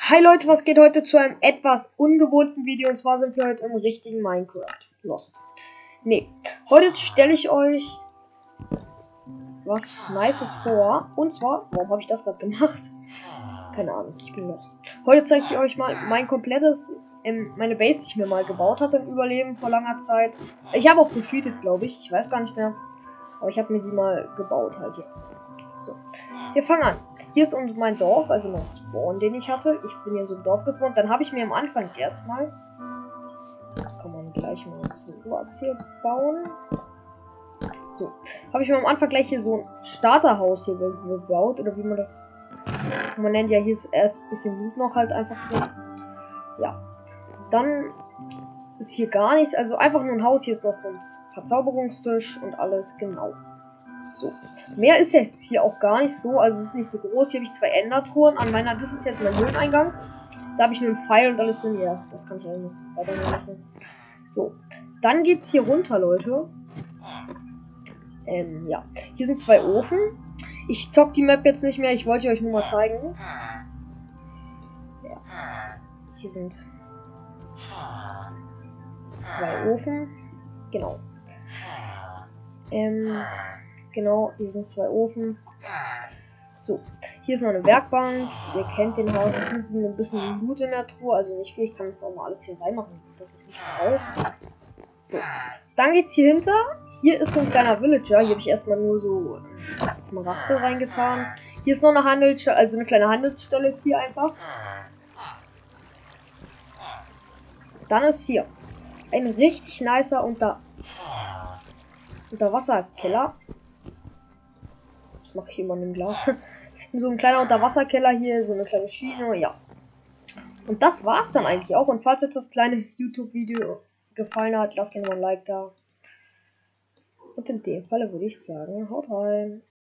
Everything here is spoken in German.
Hi Leute, was geht heute zu einem etwas ungewohnten Video? Und zwar sind wir heute im richtigen Minecraft. Los. Heute stelle ich euch was Nices vor. Und zwar, warum habe ich das gerade gemacht? Keine Ahnung, ich bin los. Heute zeige ich euch mal mein komplettes, meine Base, die ich mir mal gebaut hatte im Überleben vor langer Zeit. Ich habe auch gecheatet, glaube ich. Ich weiß gar nicht mehr. Aber ich habe mir die mal gebaut halt jetzt. So, wir fangen an. Hier ist mein Dorf, also mein Spawn, den ich hatte. Ich bin hier so ein Dorf gespawnt. Dann habe ich mir am Anfang erstmal, kann man gleich mal sowas hier bauen. So, habe ich mir am Anfang gleich hier so ein Starterhaus hier gebaut. Oder wie man das, man nennt ja, hier ist erst ein bisschen Loot noch halt einfach drin. Ja, dann ist hier gar nichts. Also einfach nur ein Haus. Hier ist noch ein Verzauberungstisch und alles, genau. So, mehr ist jetzt hier auch gar nicht so, also es ist nicht so groß. Hier habe ich 2 Endertruhen an meiner, das ist jetzt mein Höhleneingang. Da habe ich nur einen Pfeil und alles drin, ja, das kann ich ja noch weiter machen. So, dann geht's hier runter, Leute. Ja, hier sind 2 Ofen. Ich zock die Map jetzt nicht mehr, ich wollte euch nur mal zeigen. Ja, hier sind 2 Ofen, genau. Genau, hier sind 2 Ofen. So, hier ist noch eine Werkbank. Ihr kennt den Haus. Hier ist ein bisschen Loot in der Truhe. Also nicht viel. Ich kann das auch mal alles hier reinmachen. Das ist nicht brauche. So, dann geht's hier hinter. Hier ist so ein kleiner Villager. Hier habe ich erstmal nur so Smaragde reingetan. Hier ist noch eine Handelsstelle. Also eine kleine Handelsstelle ist hier einfach. Dann ist hier ein richtig nicer Unterwasserkeller. Das mache ich immer in einem Glas. So ein kleiner Unterwasserkeller hier, so eine kleine Schiene, ja. Und das war's dann eigentlich auch. Und falls euch das kleine YouTube-Video gefallen hat, lasst gerne mal ein Like da. Und in dem Falle würde ich sagen, haut rein.